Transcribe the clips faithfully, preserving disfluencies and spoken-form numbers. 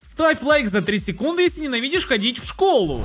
Ставь лайк за три секунды, если ненавидишь ходить в школу.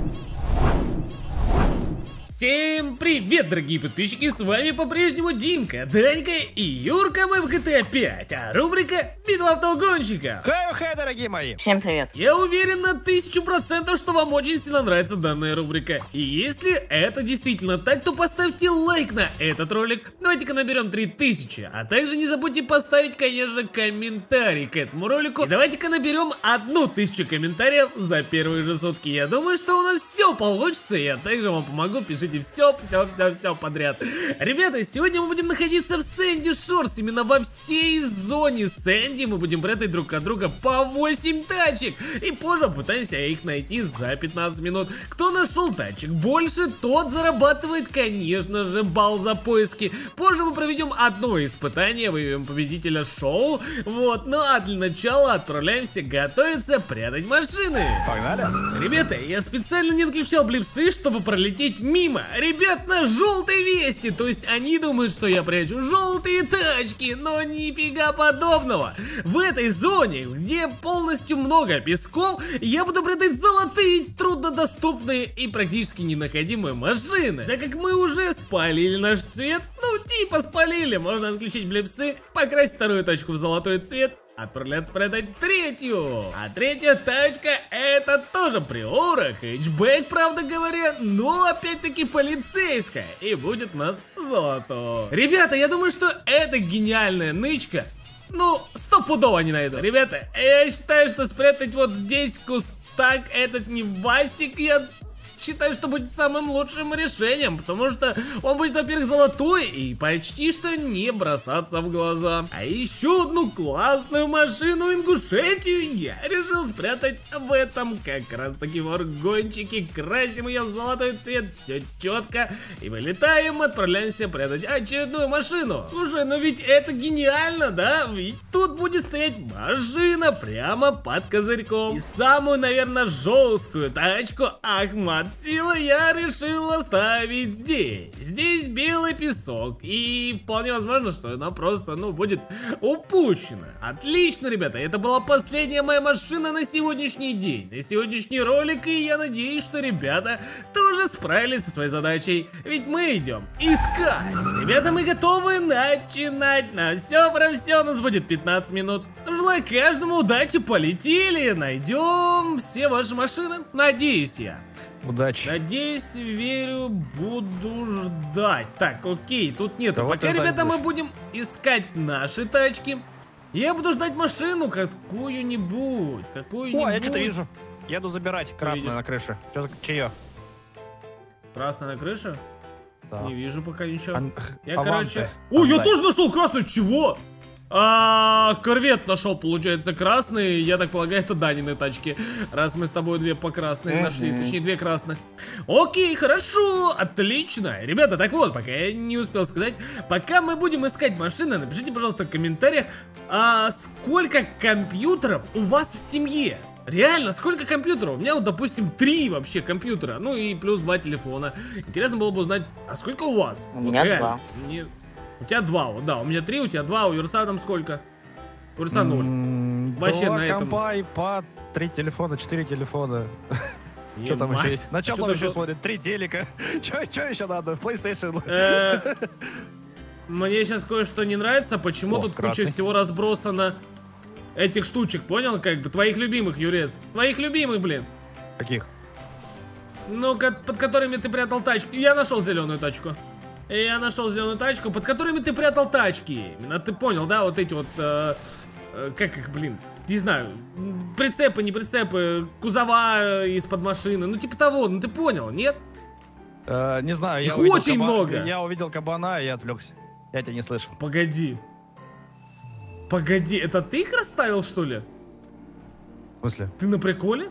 Всем привет, дорогие подписчики, с вами по-прежнему Димка, Данька и Юрка, мы в джи ти эй пять, а рубрика «Битва автогонщиков». Хай-хай, дорогие мои! Всем привет! Я уверен на тысячу процентов, что вам очень сильно нравится данная рубрика. И если это действительно так, то поставьте лайк на этот ролик. Давайте-ка наберем три тысячи, а также не забудьте поставить, конечно, комментарий к этому ролику. И давайте-ка наберем одну тысячу комментариев за первые же сутки. Я думаю, что у нас все получится, и я также вам помогу, пишите все, все, все, все подряд. Ребята, сегодня мы будем находиться в Сэнди Шорс, именно во всей зоне Сэнди. Мы будем прятать друг от друга по восемь тачек. И позже пытаемся их найти за пятнадцать минут. Кто нашел тачек больше, тот зарабатывает, конечно же, балл за поиски. Позже мы проведем одно испытание, выявим победителя шоу. Вот, ну а для начала отправляемся готовиться прятать машины. Погнали! Ребята, я специально не отключал блипсы, чтобы пролететь мимо. Ребят, на желтой вести, то есть они думают, что я прячу желтые тачки, но нифига подобного. В этой зоне, где полностью много песков, я буду прятать золотые, труднодоступные и практически ненаходимые машины. Так как мы уже спалили наш цвет, ну типа спалили, можно отключить блипсы, покрасить вторую тачку в золотой цвет, отправляться прятать третью. А третья тачка это тоже приора, хэтчбэк, правда говоря, но опять-таки полицейская. И будет у нас золото. Ребята, я думаю, что это гениальная нычка. Ну, стопудово не найду. Ребята, я считаю, что спрятать вот здесь кустак этот не Васик, я считаю, что будет самым лучшим решением, потому что он будет, во-первых, золотой и почти что не бросаться в глаза. А еще одну классную машину Ингушетию я решил спрятать в этом как раз таки фургончике. Красим ее в золотой цвет, все четко, и вылетаем, отправляемся прятать очередную машину. Слушай, ну ведь это гениально, да? Ведь тут будет стоять машина прямо под козырьком. И самую, наверное, жесткую тачку Ахмат Сила я решил оставить здесь. Здесь белый песок, и вполне возможно, что она просто, ну, будет упущена. Отлично, ребята, это была последняя моя машина на сегодняшний день, на сегодняшний ролик, и я надеюсь, что ребята тоже справились со своей задачей, ведь мы идем искать. Ребята, мы готовы начинать. На все про все у нас будет пятнадцать минут. Желаю каждому удачи, полетели, найдем все ваши машины, надеюсь я. Удачи. Надеюсь, верю, буду ждать. Так, окей, тут нету. Кого Пока, ты ребята, мы ждать будем искать наши тачки. Я буду ждать машину какую-нибудь. Какую-нибудь. О, я что-то вижу. Еду забирать красную видишь? на крыше. Что чье? Красная на крыше? Да. Не вижу пока ничего. Ан- Я, Аванте. короче... Ой, я Аванте. тоже нашел красную. Чего? А, корвет нашел, получается, красный. Я так полагаю, это Данины тачки. Раз мы с тобой две по красных Mm-hmm. нашли, точнее, две красных. Окей, хорошо, отлично. Ребята, так вот, пока я не успел сказать, пока мы будем искать машины, напишите, пожалуйста, в комментариях, а сколько компьютеров у вас в семье? Реально, сколько компьютеров? У меня вот, допустим, три вообще компьютера, ну и плюс два телефона. Интересно было бы узнать, а сколько у вас? У Вот меня реально. два. Мне... У тебя два, вот, да, у меня три, у тебя два, у Юрца там сколько? У Юрца ноль. М, Вообще два на этом- компа, iPad, три телефона, четыре телефона. Что там еще есть? На чем там еще смотрит? Три телека. Че еще надо? PlayStation. Э, Мне сейчас кое-что не нравится, почему О, тут красный. куча всего разбросано этих штучек, понял? Как бы твоих любимых, Юрец. Твоих любимых, блин. Каких? Ну, ко- под которыми ты прятал тачку. Я нашел зеленую тачку. Я нашел зеленую тачку, под которыми ты прятал тачки. Именно ты понял, да? Вот эти вот, э, э, как их, блин, не знаю, прицепы, не прицепы, кузова из-под машины. Ну, типа того, ну ты понял, нет? Э, Не знаю, я Их увидел очень каба- много. Я увидел кабана и отвлекся. Я тебя не слышал. Погоди. Погоди, это ты их расставил, что ли? В смысле? Ты на приколе?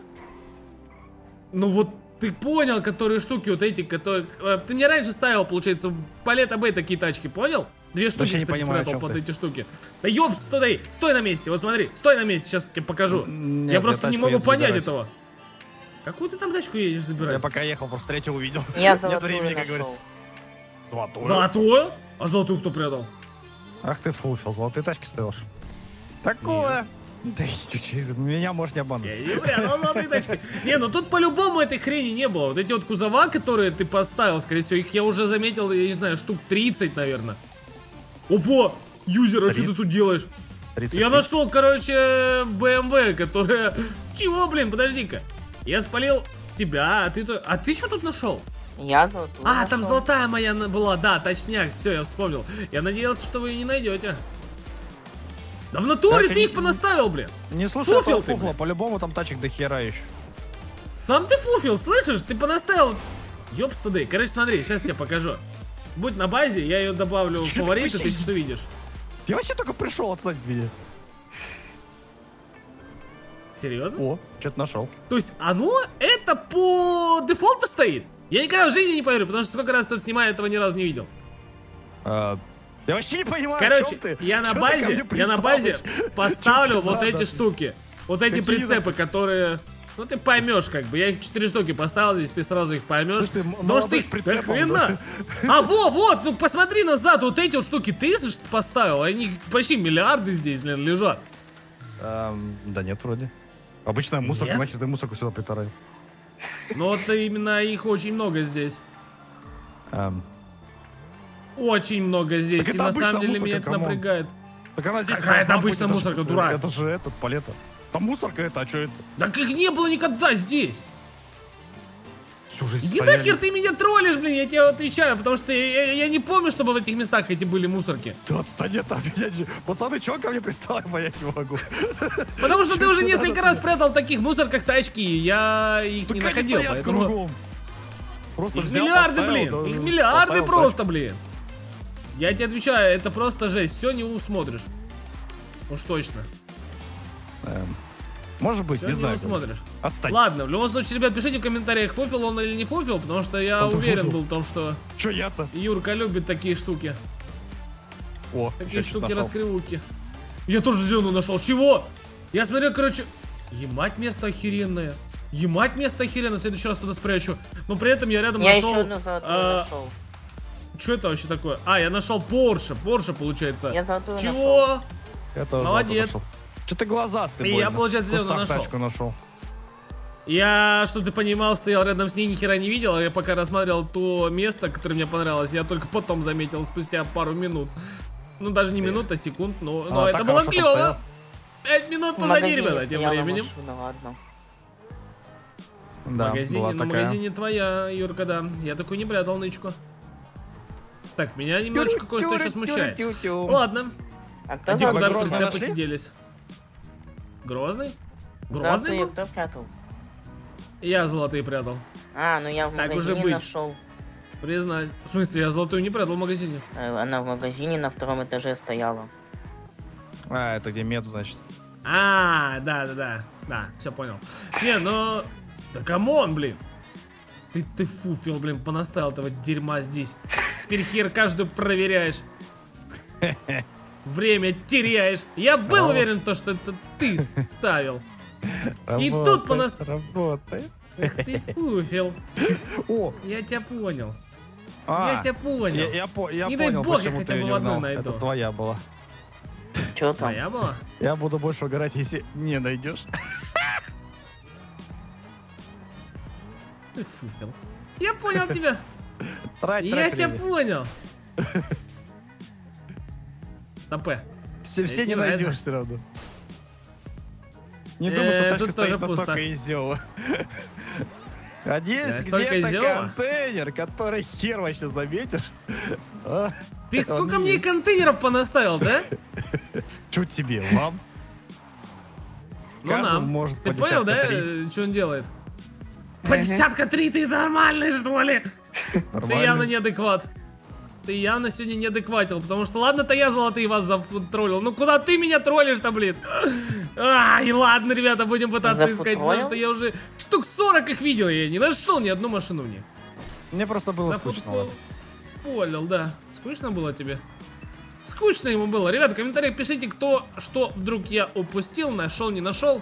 Ну вот ты понял, которые штуки вот эти, которые... э, Ты мне раньше ставил, получается, в Палета Бэй такие тачки, понял? Две штуки, Вообще не кстати, понимаю, о спрятал чем под ты. эти штуки. Да ёп, стой, стой на месте, вот смотри, стой на месте, сейчас тебе покажу. Н- Я нет, просто я не тачку могу еду понять забирать. этого. Какую ты там тачку едешь забирать? Я пока ехал, просто третью увидел. Я Нет золотую времени, как нашел. говорится. Золотую? Золотую? А золотую кто прятал? Ах ты фуфел, золотые тачки стоишь. Такое. Да, меня можешь не обмануть. Я не прятал золотые тачки. Не, ну тут по-любому этой хрени не было. Вот эти вот кузова, которые ты поставил, скорее всего, их я уже заметил, я не знаю, штук тридцать, наверное. Опа! Юзер, а что ты тут делаешь? Я нашел, короче, бэ эм вэ, которая... Чего, блин, подожди-ка. Я спалил тебя, а ты... А ты что тут нашел? Я золотую А, нашел. там золотая моя была, да, точняк, все, я вспомнил. Я надеялся, что вы ее не найдете. Да в натуре Короче, ты не, их понаставил, блин. Не слушай, фуфел ты, фуфла, по-любому там тачек до хера еще. Сам ты фуфел, слышишь? Ты понаставил. Ёпстады. Короче, смотри, сейчас тебе покажу. Будь на базе, я ее добавлю в фавориты, ты сейчас увидишь. Я вообще только пришел, отстань от меня. Серьезно? О, что-то нашел. То есть оно это по дефолту стоит? Я никогда в жизни не поверю, потому что сколько раз кто-то снимает, этого ни разу не видел. А, я вообще не понимаю, короче, ты? я на Чё базе, я на базе поставлю вот надо? эти штуки. Вот эти Какие прицепы, которые... Ну ты поймешь, как бы. Я их четыре штуки поставил здесь, ты сразу их поймешь. Слушай, ты Может ты их хрена. А во, вот, ну посмотри назад, вот эти вот штуки ты же поставил, они почти миллиарды здесь, блин, лежат. Эм, да нет, вроде. Обычная мусорка, нахер ты мусорку сюда притарай. Ну вот именно их очень много здесь. Эм. Очень много здесь, Так и на самом деле мусорка, меня это камон. напрягает. Так она здесь Какая это должна обычная быть, мусорка, это ж- дурак? Это же этот, палета. Там мусорка это, а что это? Так их не было никогда здесь. Всю жизнь Иди стояли. нахер, ты меня троллишь, блин, я тебе отвечаю, потому что я, я- я не помню, чтобы в этих местах эти были мусорки. Да отстань от меня. Пацаны, чё ко мне пристал, я понять не могу. Потому что ты Чё уже тебе несколько надо? раз прятал в таких мусорках тачки, и я их Так не они находил, стоят поэтому... кругом. Просто Их взял, миллиарды, поставил, блин, да, их миллиарды поставил просто, блин. Я тебе отвечаю, это просто жесть, все не усмотришь. Уж точно. тачку. Эм, Может быть, Все не не знаю. усмотришь. Отстань. Ладно, в любом случае, ребят, пишите в комментариях, фуфел он или не фуфел, потому что я Сам ты уверен фуфел. был в том, что Чё я-то? Юрка любит такие штуки. О, Такие ещё что-то штуки нашел. раскривуки. Я тоже зеленую нашел. Чего? Я смотрел, короче. Емать, место охеренное. Емать, место охеренное. В следующий раз туда спрячу. Но при этом я рядом Я нашел. еще одну золотую а, нашел. Что это вообще такое? А, я нашел Порше. Порше, получается. Я золотую Чего? нашел. Я тоже Молодец. нашел. Что ты глазастый, И больно. я, получается, В кустах зелёную нашел. тачку нашел. Я, чтобы ты понимал, стоял рядом с ней, ни хера не видел. А я пока рассматривал то место, которое мне понравилось, я только потом заметил, спустя пару минут. Ну, даже не минут, а секунд, но, но А, это так было хорошо клево. подстоял. Пять минут В позади, магазине ребята, тем стояла временем. машина, ладно. В Да, магазине, была на такая. магазине твоя, Юрка, да. Я такой не прятал нычку. Так, меня немножечко кое-что еще смущает. Тю-тю-тю-тю. Ладно. А кто А где куда золотую? Грозный прицепы нашли? делись? Грозный? Грозный Золотую был? кто прятал? Я золотые прятал. А, ну я в Так уже магазине быть. нашел. Признать. В смысле, я золотую не прятал в магазине. Э, Она в магазине на втором этаже стояла. А, это где мед, значит. А, да, да, да. Да, все понял. Не, ну. Да камон, блин. Ты, ты фуфел, блин, понаставил этого дерьма здесь. Теперь хер каждую проверяешь. Время теряешь. Я был О. уверен, то, что это ты ставил. И тут Работает, понас- Работает. Эх ты фуфел. О, Я тебя понял. а, Я тебя понял. Я, я, по- я Не дай понял, бог, я почему хотя ты бы её в одну гнал. найду. Это твоя была. Че там? Твоя была? Я буду больше угорать, если не найдешь. Ты фуфел. Я понял тебя. Трать, Я трать тебя время. понял. На П. Все, все Это не не нравится. найдешь все равно. Не Э, думаю, что тачка тут тоже стоит пусто. настолько изёва. А здесь Настолько где-то изёва? контейнер, который хер вообще заметишь. А, Ты он сколько мне есть. контейнеров понаставил, да? Чё тебе, вам? Ну Каждому нам. может Ты по понял, да, десятка три. что он делает? По десятка три, ты нормальный, что ли? Ты Нормально. явно неадекват. Ты явно сегодня неадекватил, потому что ладно-то я золотые вас затроллил. Ну куда ты меня троллишь-то, блин? Ай, ладно, ребята, будем пытаться искать, потому Зафутболил? что я уже штук сорок их видел, я не нашел ни одну машину мне. Мне просто было скучно. ладно. Понял, да. Скучно было тебе? Скучно ему было. Ребята, в комментариях пишите, кто что вдруг я упустил, нашел, не нашел.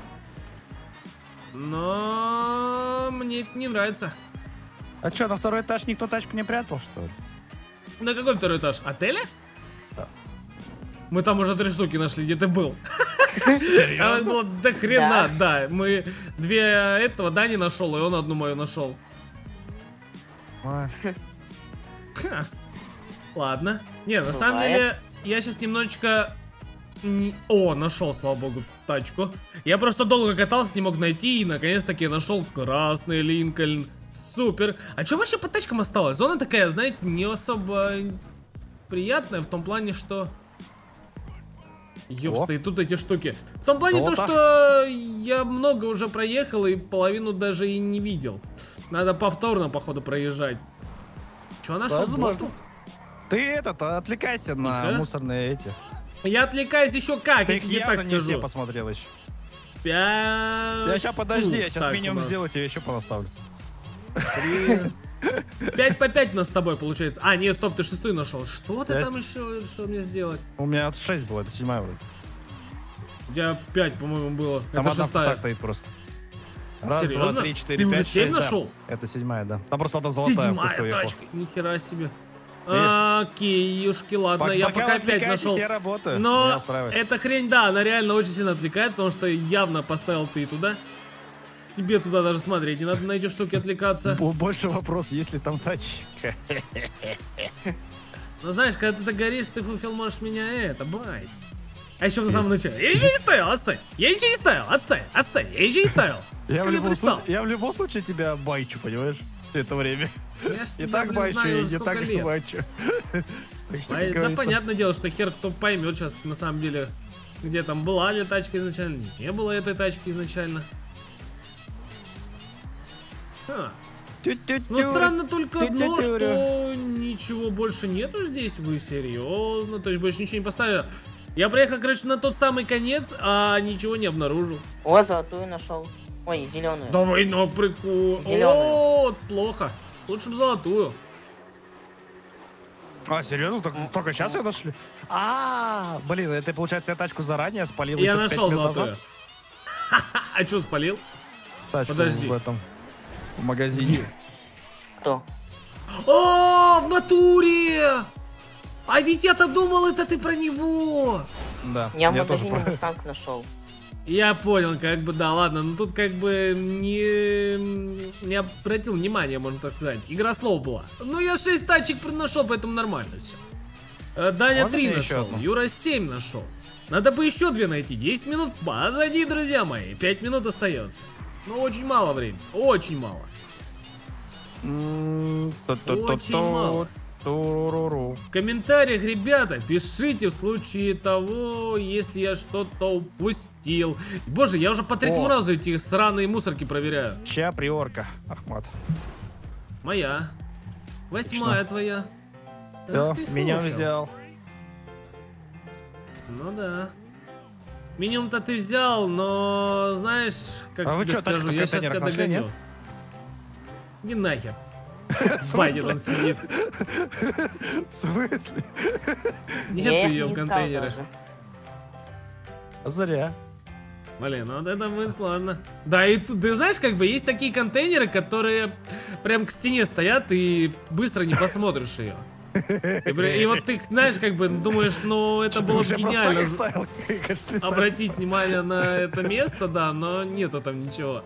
Но мне это не нравится. А чё, на второй этаж никто тачку не прятал, что ли? На какой второй этаж? Отеля? Да. Мы там уже три штуки нашли, где ты был. Она была до хрена, да. Мы две этого Дани нашел, и он одну мою нашел. Ладно. Не, на самом деле, я сейчас немножечко... О, нашел, слава богу, тачку. Я просто долго катался, не мог найти, и наконец-таки нашел красный Линкольн. Супер. А что вообще по тачкам осталось? Зона такая, знаете, не особо приятная в том плане, что... Ёпста, и тут эти штуки. В том плане то, что я много уже проехал и половину даже и не видел. Надо повторно, походу, проезжать. Чё нашел? Возможно. Ты этот, отвлекайся на мусорные эти. Я отвлекаюсь еще как, я тебе так скажу. Не все посмотрел еще. Пять. Я сейчас подожди, я сейчас минимум сделаю, тебе еще понаставлю. Пять по пять у нас с тобой получается. А, нет, стоп, ты шестую нашел. Что ты там еще решил мне сделать? У меня шесть было, это седьмая вроде. У тебя пять, по-моему, было. Там это шестая стоит просто. Раз, серьезно? два, три, четыре, пять, семь нашел? Да. Это седьмая, да. Там просто одна золотая. Седьмая тачка, нихера себе. Окей, юшки, ладно, я пока пять нашел. Но эта хрень, да, она реально очень сильно отвлекает, потому что явно поставил ты туда. Тебе туда даже смотреть не надо на эти штуки отвлекаться. Больше вопрос, есть ли там тачка. Ну знаешь, когда ты так горишь, ты фуфел можешь меня это, бать. А еще в самом начале. Я ничего не ставил, отстань. Я ничего не ставил, отстань, отстань. Я ничего не ставил. Я в, любом случае, я в любом случае тебя байчу, понимаешь? Это время. Я ж и так байчу, и не так байчу. Да, понятное дело, что хер кто поймет сейчас, на самом деле, где там была ли тачка изначально, не было этой тачки изначально. А. Но странно только одно, что ничего больше нету здесь, вы серьезно? То есть больше ничего не поставили? Я проехал, короче, на тот самый конец, а ничего не обнаружил. О, золотую нашел. Ой, зеленую. Давай, ну прикол. О, плохо. Лучше бы золотую. А, серьезно? Только, только сейчас ее нашли? А, блин, это получается, я тачку заранее спалил. Я нашел золотую. А что спалил? Подожди. В этом в магазине. Кто? О, в натуре! А ведь я-то думал, это ты про него. Да. Я в магазине Мустанг нашел. Я понял, как бы, да, ладно, но тут как бы не, не обратил внимания, можно так сказать. Игра слов была. Ну, я шесть тачек нашел, поэтому нормально все. Даня три нашел, Юра семь нашел. Надо бы еще две найти. десять минут позади, друзья мои. пять минут остается. Ну, очень мало времени. Очень мало. Очень мало. В комментариях, ребята, пишите в случае того, если я что-то упустил. Боже, я уже по третьему О. разу эти сраные мусорки проверяю. Чья приорка, Ахмат? Моя. Восьмая Отлично. Твоя. Все, меня взял. Ну да. Минимум-то ты взял, но знаешь, как а тебе что, скажу, я сейчас тебя догоню. Нет? Не нахер. Байден он сидит. В смысле? Нет ее в контейнере. Зря. Блин, ну вот это будет сложно. Да, и ты знаешь, как бы есть такие контейнеры, которые прям к стене стоят и быстро не посмотришь ее. И, и вот ты, знаешь, как бы думаешь, ну это было бы гениально обратить внимание на это место, да, но нету там ничего.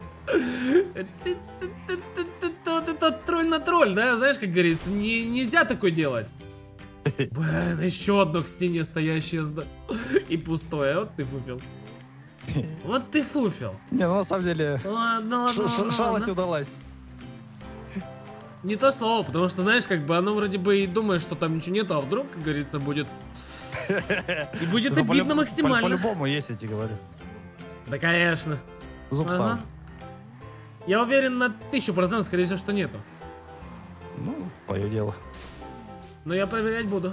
Вот это тролль на тролль, да, знаешь, как говорится, не, нельзя такое делать. Блин, еще одно к стене стоящее и пустое, вот ты фуфел. Вот ты фуфел. Не, ну на самом деле, ладно, ладно, ладно, шалость удалась. Не то слово, потому что, знаешь, как бы оно вроде бы и думает, что там ничего нету, а вдруг, как говорится, будет... И будет обидно максимально. По-любому есть, я тебе говорю. Да, конечно. Зуб ага. Я уверен на тысячу процентов, скорее всего, что нету. Ну, твое дело. Но я проверять буду.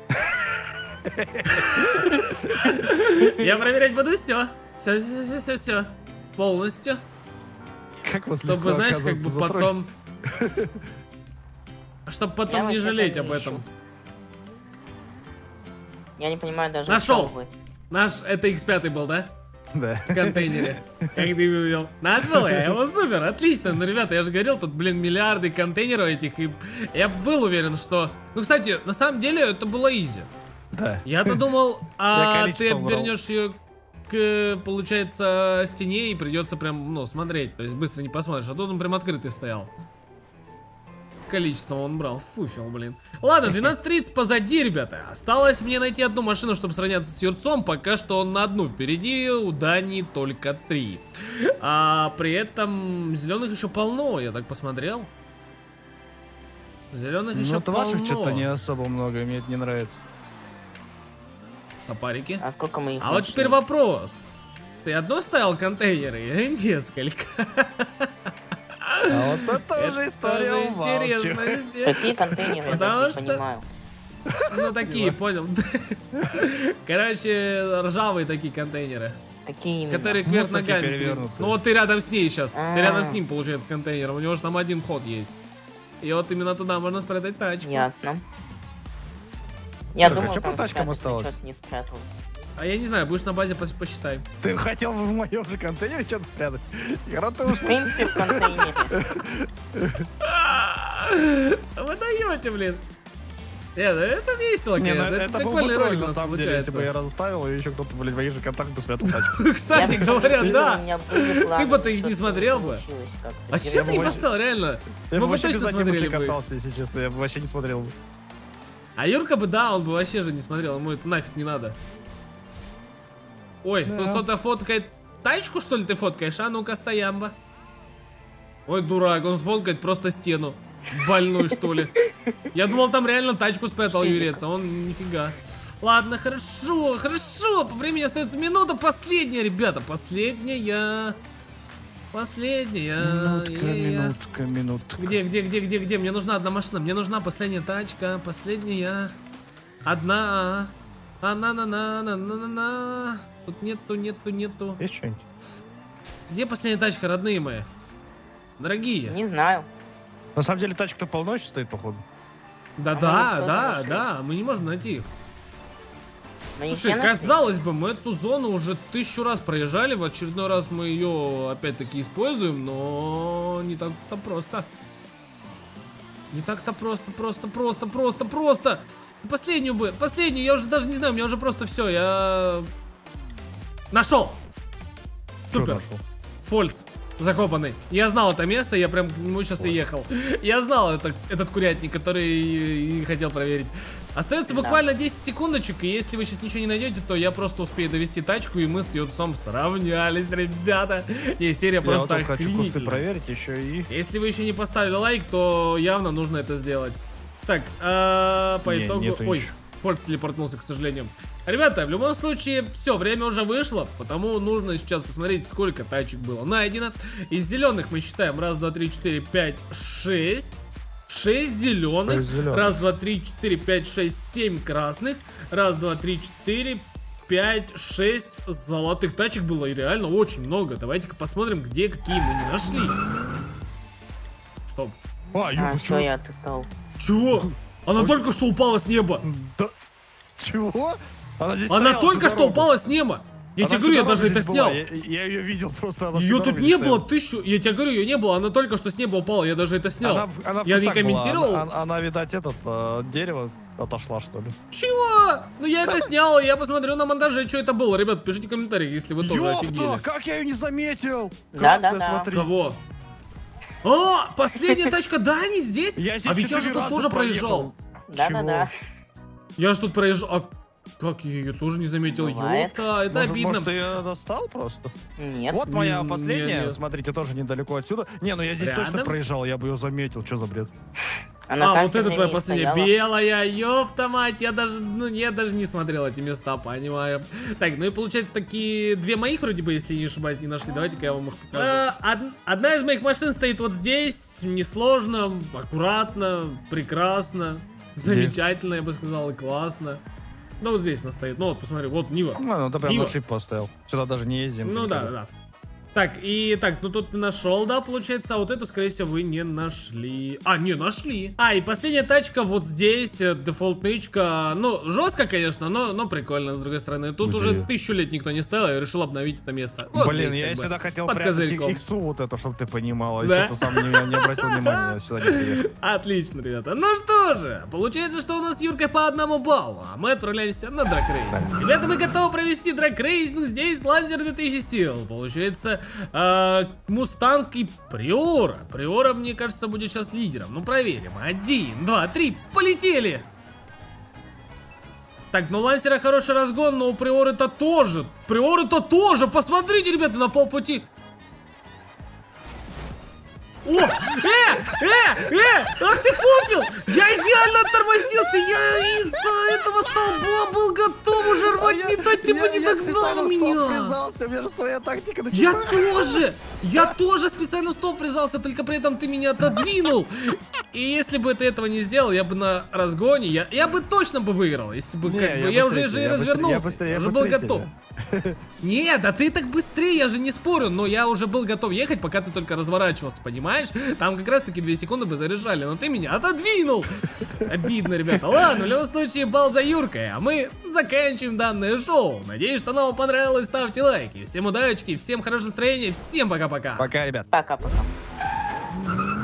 Я проверять буду все. Все, все, все, все, все. Полностью. Как вас Чтобы, знаешь, как бы потом... Чтобы потом не жалеть об этом. Я не понимаю даже. Нашел! Наш, это икс пять был, да? Да. В контейнере. Как ты увидел? Нашел я его, супер, отлично. Ну, ребята, я же говорил, тут, блин, миллиарды контейнеров этих. И я был уверен, что... Ну, кстати, на самом деле, это было изи. Да. Я-то думал, а ты обернешь ее к, получается, стене, и придется прям, ну, смотреть. То есть быстро не посмотришь. А тут он прям открытый стоял. Количество он брал. Фуфел, блин. Ладно, двенадцать тридцать позади, ребята. Осталось мне найти одну машину, чтобы сравняться с Юрцом. Пока что он на одну впереди. У Дани только три. А при этом зеленых еще полно, я так посмотрел. Зеленых еще ну, полно. Ваших что-то не особо много, мне это не нравится. На парике. А сколько мы их А вот теперь вопрос. Ты одно ставил контейнеры или несколько? А вот это уже история интересная. Какие контейнеры, я даже не понимаю. Ну такие, понял. Короче, ржавые такие контейнеры. Какие именно? Которые кверх ногами. Ну вот ты рядом с ней сейчас. Ты рядом с ним, получается, контейнером. У него же там один вход есть. И вот именно туда можно спрятать тачку. Ясно. Я так, думал, а что по тачкам осталось? Не спрятал. А я не знаю, будешь на базе, посчитай. Ты хотел бы в моем же контейнере что-то спрятать? В принципе, в контейнере. Вы даете, блин. Нет, это весело, конечно. Не, ну, это прикольный ролик, на самом деле, если бы я разоставил, и еще кто-то, блин, в моих же контактах бы спрятал тачку. Кстати говоря, да. Ты бы-то их не смотрел бы. А что ты не поставил, реально? Я бы вообще точно смотрели бы. Катался, если честно, я бы вообще не смотрел бы. А Юрка бы, да, он бы вообще же не смотрел, ему это нафиг не надо. Ой, тут кто-то фоткает тачку, что ли, ты фоткаешь? А ну-ка, стоямба. Ой, дурак, он фоткает просто стену. Больной, что ли? Я думал, там реально тачку спрятал юрец, а он нифига. Ладно, хорошо, хорошо. По времени остается минута. Последняя, ребята, последняя. Последняя. Минутка, минутка, минутка. Где, где, где, где, где? Мне нужна одна машина. Мне нужна последняя тачка. Последняя. Одна. А-на-на-на-на-на-на. Тут нету, нету, нету. Есть что-нибудь? Где последняя тачка, родные мои? Дорогие. Не знаю. На самом деле тачка-то полночи стоит, походу. Да-да, да, да, мы не можем найти их. Слушай, казалось бы, мы эту зону уже тысячу раз проезжали, в очередной раз мы ее опять-таки используем, но не так-то просто. Не так-то просто, просто, просто, просто, просто. Последнюю бы, последнюю, я уже даже не знаю, у меня уже просто все, я... Нашел! Супер! Фольц. Закопанный. Я знал это место, я прям к нему сейчас и ехал. Я знал это, этот курятник, который и, и хотел проверить. Остается буквально десять секундочек, и если вы сейчас ничего не найдете, то я просто успею довести тачку, и мы с Юрцом сравнялись, ребята. Не, серия просто охренительная. Я вот хочу кусты проверить еще и... Если вы еще не поставили лайк, то явно нужно это сделать. Так, а, по не, итогу... Ой, Фольц телепортнулся, к сожалению. Ребята, в любом случае, все, время уже вышло, потому нужно сейчас посмотреть, сколько тачек было найдено. Из зеленых мы считаем раз, два, три, четыре, пять, шесть. шесть зеленых. Раз, два, три, четыре, пять, шесть, семь красных. Раз, два, три, четыре, пять, шесть золотых тачек было, и реально очень много. Давайте-ка посмотрим, где какие мы не нашли. Стоп. А, а что я отстал? Чего? Она Ой. только что упала с неба. Да. Чего? Она, здесь она только что упала с неба. Я она тебе говорю, я даже это снял. Я, я ее видел просто. Она ее тут не стояла. Было тысячу. Я тебе говорю, ее не было. Она только что с неба упала. Я даже это снял. Она, она я не комментировал. Она, она, она, видать, этот э, дерево отошла, что ли. Чего? Ну я это снял. Я посмотрю на монтаже, что это было. Ребят, пишите в комментариях, если вы тоже Ёпта, офигели. Как я ее не заметил? Да, да, да. Кого? О, последняя тачка Дани здесь? Я а ведь я же тут тоже проезжал. Да, да, да. Я же тут проезжал. А как я ее тоже не заметил? Ёпта, это может, обидно. Может, ты ее достал просто? Нет. Вот моя не, последняя. не, не. Смотрите, тоже недалеко отсюда. Не, ну я здесь Рядом? точно проезжал, я бы ее заметил. Что за бред? Она а, вот это твоя последняя. Стояла. Белая, ёпта мать. Я даже, ну, я даже не смотрел эти места, понимаю. Так, ну и получается такие две моих, вроде бы, если не ошибаюсь, не нашли. Давайте-ка я вам их покажу. А, од, одна из моих машин стоит вот здесь. Несложно, аккуратно, прекрасно. Замечательно, я бы сказал, и классно. Ну вот здесь она стоит. Ну вот, посмотри, вот Нива. Ну, ну ты прям на шип поставил. Сюда даже не ездим. Ну да, да, да. Так, и так, ну тут ты нашел, да, получается, а вот эту, скорее всего, вы не нашли. А, не нашли. А, и последняя тачка вот здесь, дефолтнычка. Ну, жестко, конечно, но, но прикольно, с другой стороны. Тут Где? уже тысячу лет никто не ставил, я решил обновить это место. Вот Блин, здесь, я бы, сюда хотел прятать иксу вот это, чтобы ты понимала. Да? И что-то сам не, не обратил внимания, сюда не приехал. Отлично, ребята. Ну что что же, получается, что у нас с Юркой по одному баллу, а мы отправляемся на драгрейсинг. Ребята, мы готовы провести драгрейсинг, здесь лазер две тысячи сил. Получается, э, Мустанг и Приора. Приора, мне кажется, будет сейчас лидером. Ну, проверим. Один, два, три, полетели! Так, ну Лансера хороший разгон, но у Приоры-то тоже. Приоры-то тоже. Посмотрите, ребята, на полпути. О! Э! Э! Э! Ах ты фуфел! Я идеально оттормозился! Я из-за этого столба был готов уже рвать метать, ты бы не догнал меня! Я тоже! Я тоже специально в столб врезался, только при этом ты меня отодвинул! И если бы ты этого не сделал, я бы на разгоне, я, я бы точно бы выиграл, если бы, как не, бы, я, я уже же и развернулся, быстрее, я, я уже был готов. Тебя. Нет, а ты так быстрее, я же не спорю, но я уже был готов ехать, пока ты только разворачивался, понимаешь? Там как раз таки две секунды бы заряжали, но ты меня отодвинул. Обидно, ребята. Ладно, в любом случае балл за Юркой, а мы заканчиваем данное шоу. Надеюсь, что оно вам понравилось, ставьте лайки. Всем удачи, всем хорошего настроения, всем пока-пока. Пока, ребят. Пока-пока.